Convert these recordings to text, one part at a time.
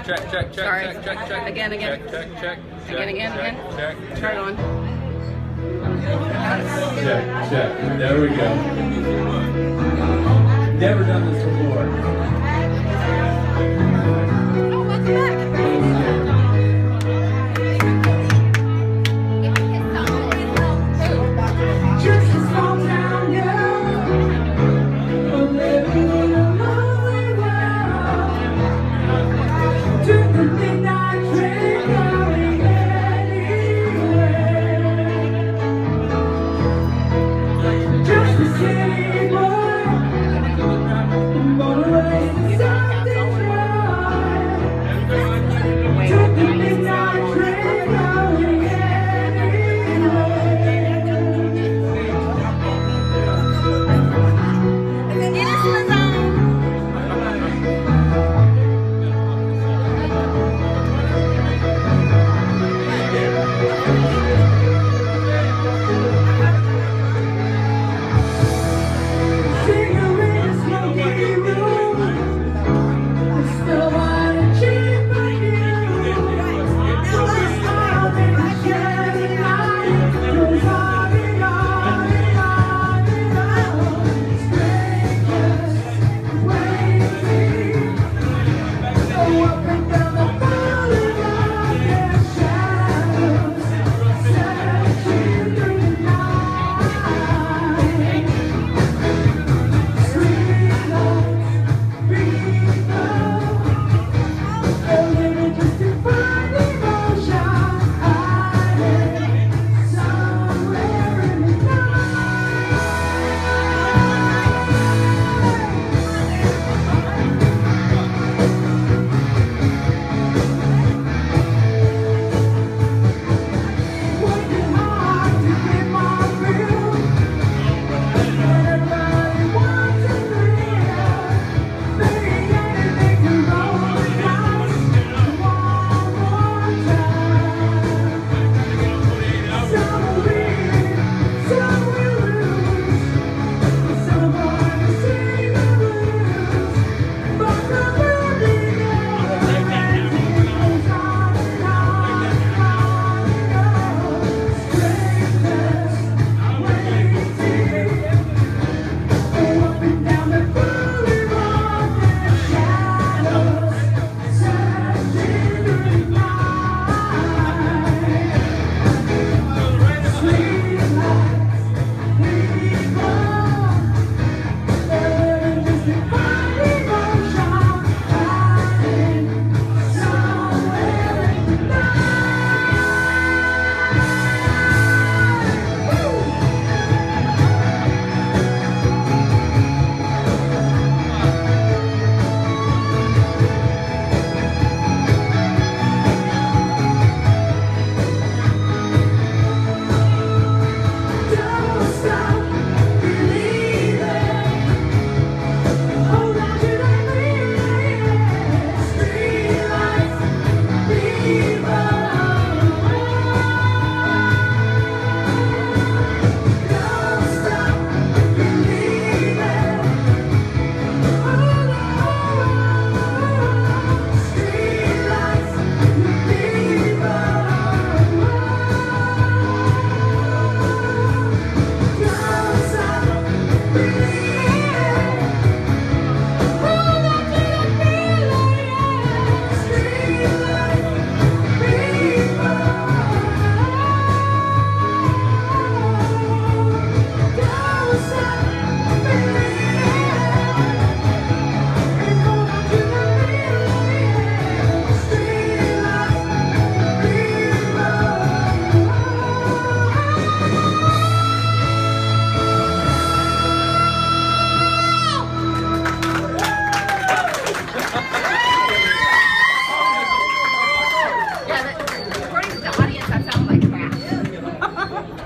check. Sorry. Check. Again. Check. Again. Check. Turn on. Check. There we go. Never done this before. Oh, welcome back. Just a small town girl, living in a lonely world. Took the midnight train going anywhere. Just a city boy, born away in something dry. Took the midnight train going anywhere.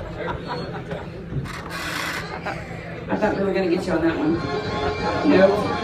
I thought we were going to get you on that one. Nope.